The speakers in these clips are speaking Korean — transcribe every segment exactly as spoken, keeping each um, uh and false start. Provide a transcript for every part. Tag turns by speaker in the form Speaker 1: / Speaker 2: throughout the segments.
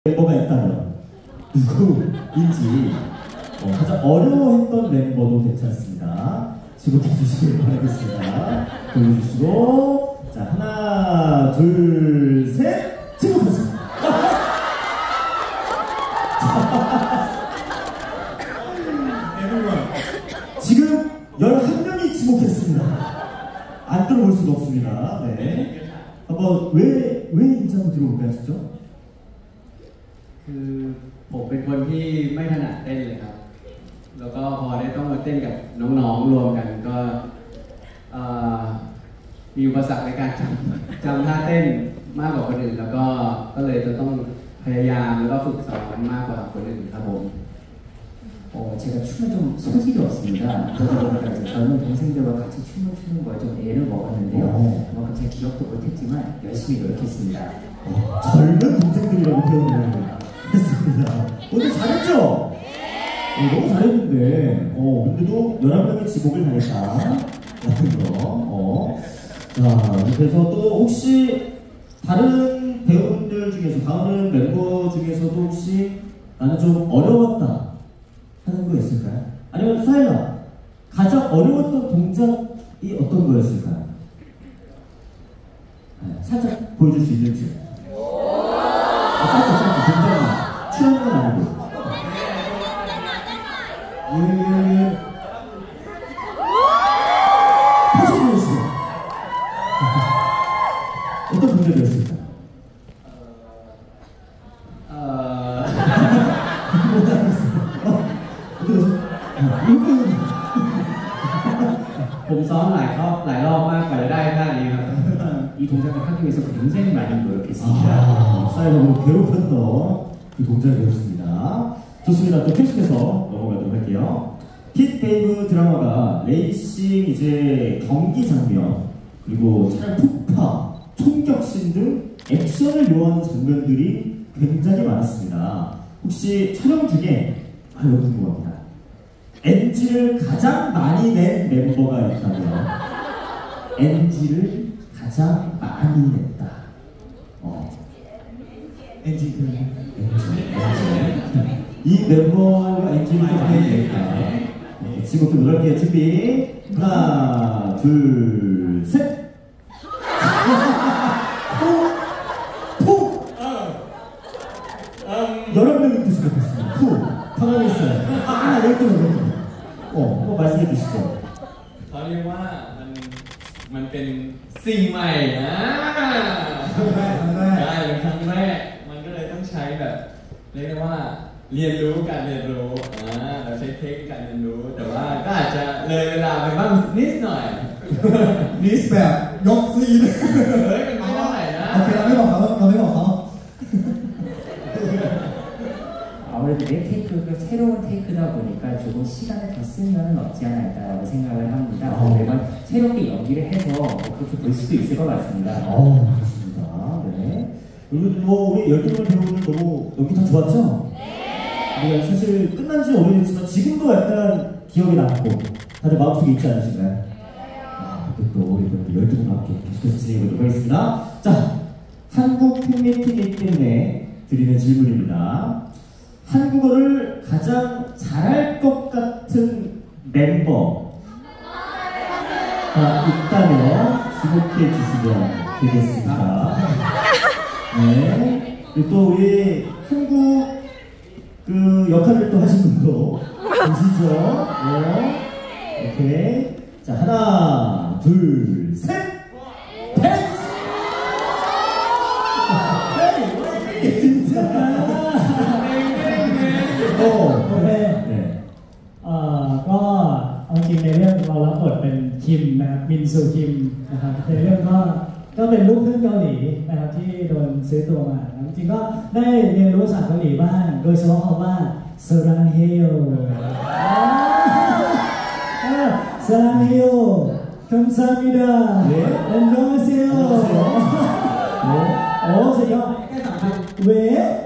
Speaker 1: 멤버가 있다면 누구인지 어, 가장 어려워했던 멤버도 괜찮습니다. 지목해 주시길 바라겠습니다. 보여주시고 자 하나 둘 셋 지목하겠습니다. 지금 열한 명이 지목했습니다. 안 들어볼 수가 없습니다. 네. 한번 왜, 왜 인지 한번 들어볼까요, 진짜?
Speaker 2: คือผมเป็นคนที่ไม่ถนัดเต้นเลยครับแล้วก็พอได้ต้องมาเต้นกับน้องๆรวมกันก็มีอุปสรรคในการจำจำท่าเต้นมากกว่าคนอื่นแล้วก็ก็เลยจะต้องพยายามแล้วก็ฝึกซ้อมมากกว่าคนอื่นครับผม
Speaker 3: 어, 제가 춤에 좀 소질이 없습니다. 그러다 보니까 이제 젊은 동생들과 같이 춤을 추는 거에 좀 애를 먹었는데요. 그만큼 제가 기억도 못했지만 열심히 노력했습니다.
Speaker 1: 어, 젊은 동생들이라고 표현을 했습니다. 오늘 잘했죠? 어, 너무 잘했는데, 어, 근데도 열한 명의 지목을 당했다. 라는 거. 어. 자, 그래서 또 혹시 다른 배우분들 중에서, 다른 멤버 중에서도 혹시 나는 좀 어려웠다 하는 거 있을까요? 아니면 사일라 가장 어려웠던 동작이 어떤 거였을까요? 네, 살짝 보여줄 수 있는지. 아, 짧게 짧게 동작이 추한 건 아니고. 예예예. 다시 보여주세요. 어떤 동작이었을까요?
Speaker 2: ผมซ้อมหลายรอบหลายรอบมากกว่าจะได้ท่านี้ครับ
Speaker 3: 이 동작을 하기 위해서 굉장히 많이 노력했습니다.
Speaker 1: 아, 사이버를 괴롭혔던 그 동작이었습니다. 좋습니다. 또 계속해서 넘어가도록 할게요. 핏베이브 드라마가 레이싱 이제 경기 장면 그리고 차량 폭파, 총격신 등 액션을 요하는 장면들이 굉장히 많았습니다. 혹시 촬영 중에 아 이거 궁금합니다. 엔지를 가장 많이 낸 멤버가 있다면 엔지를 가장 많이 냈다. 어. 엔지 그 엔지 이 멤버가 엔지를 좀 많이 냈다. 네, 지금부터 놀랄게요. 준비 하나 둘 셋. 푹! 열한 명이 또 시작했습니다. 푹! 가만히 있어요. 아, 열두 명, 열두 명. 어, 한번 말씀해 주시죠.
Speaker 2: เขาเรียกว่ามันมันเป็นสิ่งใหม่นะครั้งแรกครั้งแรกใช่เป็นครั้งแรกมันก็เลยต้องใช้แบบเรียกได้ว่าเรียนรู้การเรียนรู้อ่าเราใช้เทคนิคการเรียนรู้แต่ว่าก็อาจจะเลยเวลาไปบ้างนิดหน่อย
Speaker 4: นิสแบบยกซีน
Speaker 2: เฮ้ยมันไม่เท่าไหร่นะ
Speaker 4: โอเคเราไม่บอกเขาเราไม่บอกเขา
Speaker 3: 아무래도 내 테이크가 새로운 테이크다 보니까 조금 시간을 더 쓰면 없지 않아 있다고 생각을 합니다.
Speaker 1: 어.
Speaker 3: 매번 새롭게 연기를 해서 그렇게 볼 수도 있을 것 같습니다.
Speaker 1: 어, 좋습니다. 네. 그리고 뭐 우리 열두 명 배우들 너무 연기 다 좋았죠? 네. 사실 끝난 지 오래됐지만 지금도 약간 기억이 남고 다들 마음속에 있지 않으신가요? 아, 또 우리 열두 분 함께 계속해서 진행해보도록 하겠습니다. 자, 한국 팬미팅이기 때문에 드리는 질문입니다. 한국어를 가장 잘할 것 같은 멤버가 있다면 지목해 주시면 되겠습니다. 네. 그리고 또 우리 한국 그 역할을 또 하신 분도 계시죠? 네. 오케이. 자, 하나, 둘, 셋! 펜스!โอเคเอ่อก็เอาจริงในเรื่องเรารับบทเป็นคิมนะครับมินซูคิมนะครับในเรื่องก็ก็เป็นลูกครึ่งเกาหลีนะครับที่โดนซื้อตัวมาจริงๆก็ได้เรียนรู้ภาษาเกาหลีบ้างโดยเฉพาะคำว่าสรังเฮโยสรังเฮโยคัมซามิดาเอ็นโดเซียโอ้สุดยอดแค่สามคำเว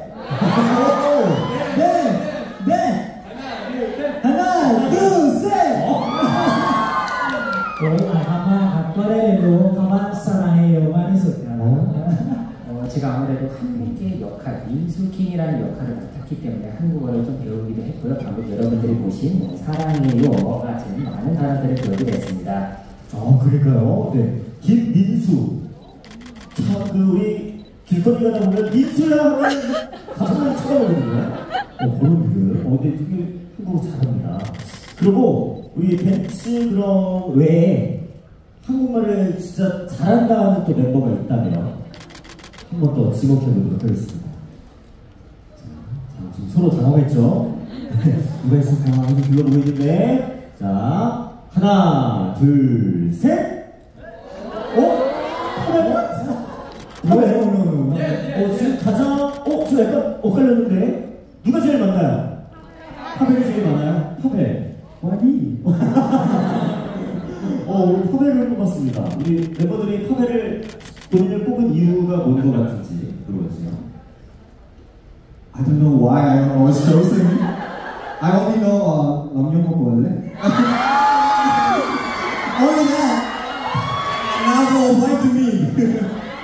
Speaker 1: เด้เด้ฮันน่าดูเซ่โอ้ยหลายคำมากครับก็ได้เรียนรู้คำว่าสรังเฮโยมากที่สุดครับ
Speaker 3: 어, 제가 아무래도 한국의 역할, 민수킹이라는 역할을 맡았기 때문에 한국어를 좀 배우기도 했고요. 방금 여러분들이 보신 뭐 사랑해요 같은 많은 단어들을 배우게 됐습니다.
Speaker 1: 어, 그러니까요. 네. 김민수. 참, 그, 우리 길거리 가다 보면 민수야 하면 가장 많이 쳐다보거든요. 어, 그런 분들. 어, 근데 되게 한국어 잘합니다. 그리고 우리 벤츠 그런 외에 한국말을 진짜 잘한다 하는 또 멤버가 있다면 한 번 더 지목해보도록 하겠습니다. 자, 자, 지금 서로 당황했죠? 누가 있을까? 한번 불러보고 있는데. 자, 하나, 둘, 셋! 어? 뭐예요? 어, 지금 가장, 어, 저 약간 엇갈렸는데? 누가 제일 많나요? 파벨이 제일 많아요? 파벨. 아니. 어, 우리 파벨을 뽑았습니다. 우리 멤버들이 파벨을 본인을 뽑은 이유가 뭔 것 같은지 물어보세요.
Speaker 4: I don't know why I was chosen. I only know uh, 남녀 원래. Oh yeah. Now apply to me.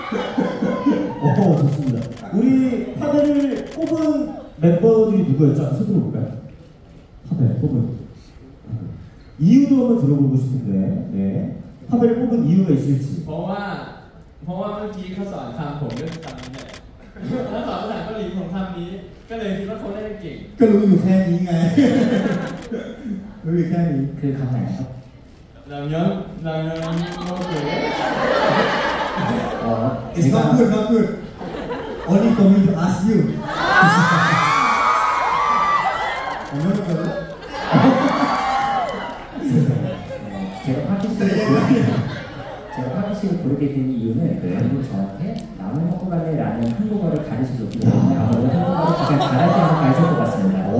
Speaker 1: 어, 좋습니다. 우리 파벨을 뽑은 멤버들이 누구였죠? 한번 손 들어볼까요? 파벨 뽑은 이유도 한번 들어보고 싶은데, 네. 파벨을 뽑은 이유가 있을지.
Speaker 2: เพราะว่าเพราะว่าเมื่อกี้เขาสอนคำผมเรื่องคำนี้แหละแล้วสอนภาษาเกาหลีผมคำนี้ก็เลยคิดว่าเขาเล่นเก่ง
Speaker 4: ก็รู้อยู่แค่นี้ไง รู้อยู่แค่นี้
Speaker 3: 그 강화요.
Speaker 2: เราย้อนเราย้อนโมโห
Speaker 3: 어,
Speaker 4: It's
Speaker 3: 제가
Speaker 4: not good, not good. Only for me to ask you. 얼마나 걸려?
Speaker 3: 제가 파키식을 고르게, 제가 파키식을 고르게 된 이유는 방금 저한테 나무 먹고 갈래라는 한국어를 가르쳐줬기 때문에 아무래도 한국어를 가장 잘하지 않을까 해서 뽑았습니다.
Speaker 1: 오,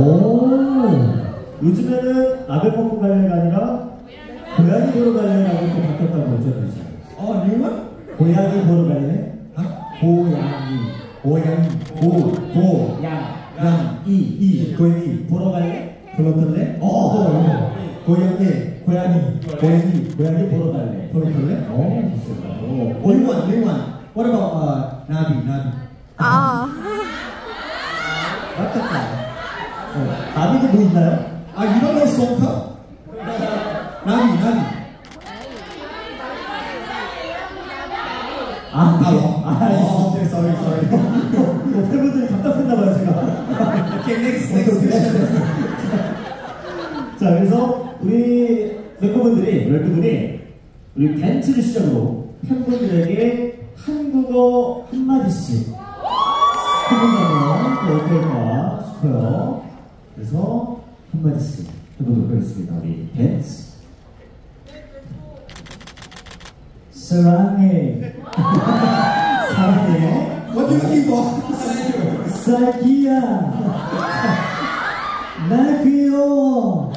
Speaker 1: 요즘에는 라면 먹고 갈래가 아니라 고양이 보러 갈래라고 또 바뀌었다고 어쩌는지.
Speaker 4: 어, new one?
Speaker 1: 고양이 보러 갈래?
Speaker 4: 아?
Speaker 1: 고양이.
Speaker 4: 고양이.
Speaker 1: 고, 고,
Speaker 3: 양,
Speaker 1: 양, 이, 이. 고양이 보러 갈래?
Speaker 4: 보러 갈래?
Speaker 1: 어,
Speaker 4: 고양이.
Speaker 1: 고양이, 고양이, 고양이 보러 갈래.
Speaker 4: 보러 갈래?
Speaker 1: 어, 좋습니다. 오,
Speaker 4: New one, new one. What about uh, Nabi, Nabi?
Speaker 5: 아,
Speaker 4: What the fuck?
Speaker 1: 어, 나비도 뭐 있나요?
Speaker 4: 아, you don't know song cup? Nabi, Nabi.
Speaker 1: 아,
Speaker 4: 아,
Speaker 1: 네.
Speaker 4: 뭐?
Speaker 1: 아,
Speaker 4: 아,
Speaker 1: 알겠습니다.
Speaker 4: okay, sorry, sorry.
Speaker 1: 어, 팬분들이 답답했나봐요, 제가.
Speaker 4: Okay, next, next question.
Speaker 1: 자, 그래서 우리 멤버분들이, 열두 분이 우리 벤츠를 시작으로 팬분들에게 한국어 한마디씩 해본다면 또 어떨까 싶어요. 그래서 한마디씩 해보도록 하겠습니다. 우리 벤츠. 사랑해. 사랑해.
Speaker 4: What are you looking for?
Speaker 1: 자기야. 나 귀여워. 오.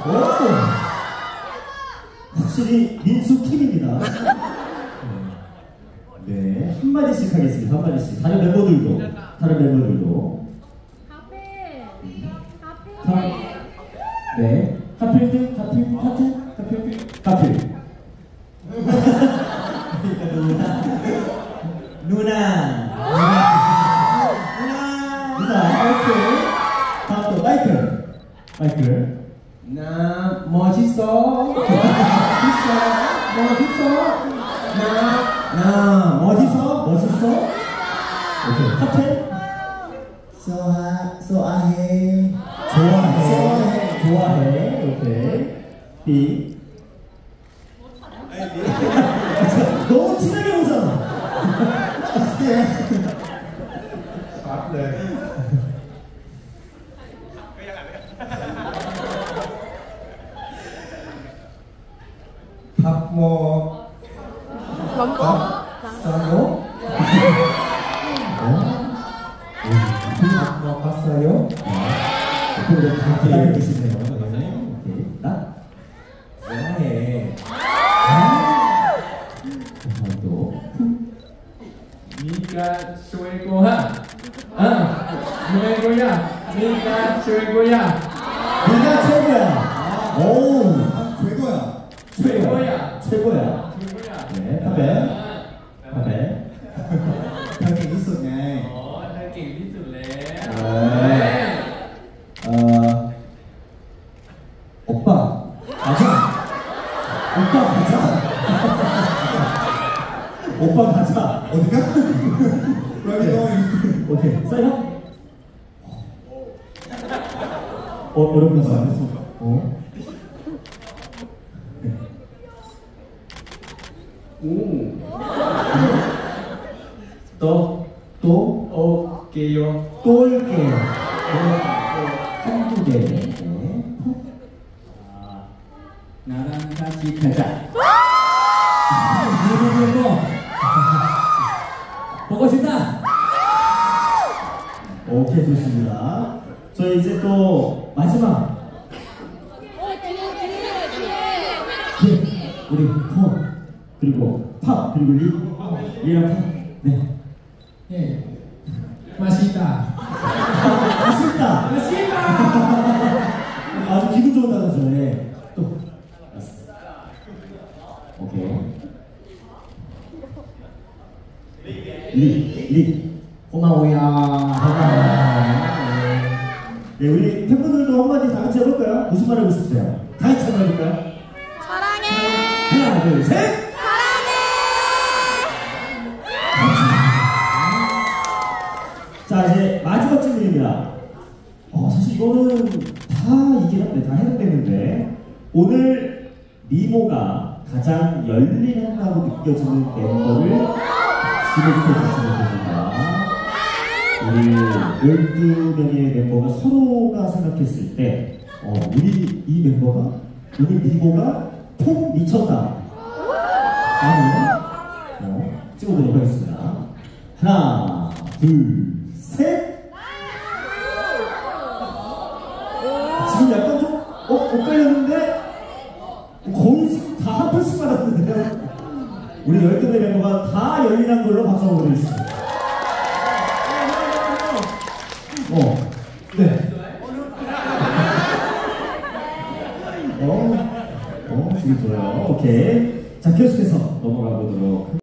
Speaker 1: 확실히 민수 킴입니다. 네, 한마디씩 하겠습니다. 한마디씩. 다른 멤버들도, 다른 멤버들도.
Speaker 5: 카페,
Speaker 1: 자, 네, 하필드, 하필, 하필, 하필, 하필. 누나, 누나, 누나, 누나, 오케이. 다음 또 마이클, 마이클.
Speaker 3: 나 멋있어. 멋있어. 멋있어. 나, 나
Speaker 1: 멋있어? 멋있어? 오케이. 하필.
Speaker 4: 소아, 소아해.
Speaker 1: 좋아해.
Speaker 4: 좋아해.
Speaker 1: 좋아해. 오케이. B. 너무 친하게 오잖아.
Speaker 4: 네. 밥 먹,
Speaker 5: 맘고?
Speaker 4: 밥 싸요? 밥 먹었어요?
Speaker 1: 그리고 다 기다리고 계시네요. 네. 오케이. 나?
Speaker 4: 좋아해.
Speaker 1: 다음 또.
Speaker 2: มีการช่วยกูฮะอ่ะช่วยกูย่ามีการช่วยกูย่า
Speaker 1: 네가 최고야. 오.
Speaker 4: 최고야.
Speaker 1: 최고야. 최고야.
Speaker 2: ช่วยกูย่า
Speaker 1: 네, 파벨. 파벨.
Speaker 4: 벽에 있었네.
Speaker 2: อ๋อเธอเ
Speaker 1: 어, 어렵나 봐요. 어? 네.
Speaker 2: 오. 또,
Speaker 1: 또,
Speaker 2: 올게요.
Speaker 1: 또 올게요. 한두 개. 네.
Speaker 3: 아, 나랑 같이 가자. 누구 누구 보고 싶다.
Speaker 1: 오케이, 좋습니다. 저희 이제 또 마지막. 예, 우리 펑, 그리고 팝, 그리고 리, 리랑 팝. 네.
Speaker 6: 예. 맛있다.
Speaker 1: 맛있다. 맛있다. 아주 기분 좋은 단어죠. 네. 또. 알았습니다. 오케이. 리, 리. 고마워요. 고마워요. 네, 우리 팬분들도 한마디 다 같이 해볼까요? 무슨 말 하고 싶으세요? 다 같이 한번 해볼까요?
Speaker 5: 사랑해.
Speaker 1: 하나, 둘, 셋! 자, 이제 마지막 질문입니다. 어, 사실 이거는 다 이긴 한데, 다 해당되는데, 오늘 미모가 가장 열일한다고 느껴지는 멤버를 지목해 주시면 됩니다. 우리 열두 명의 멤버가 서로가 생각했을 때, 어, 우리 이 멤버가, 오늘 미모가 톡 미쳤다. 나는, 어, 찍어보도록 하겠습니다. 하나, 둘, 셋! 지금 약간 좀, 어? 엇갈렸는데? 거의 지금 다 한 편씩 받았는데요? 우리 열두 개 멤버가 다 열일한 걸로 박수 한번 보내주시죠. 어, 네. 어, 어, 지금 좋아요. 오케이. 자, 계속해서 넘어가 보도록